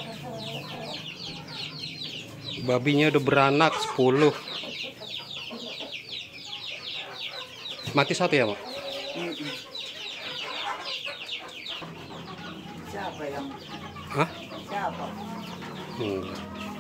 Babinya udah beranak 10. Mati satu ya, Mak? Siapa yang? Hah? Siapa? Hmm.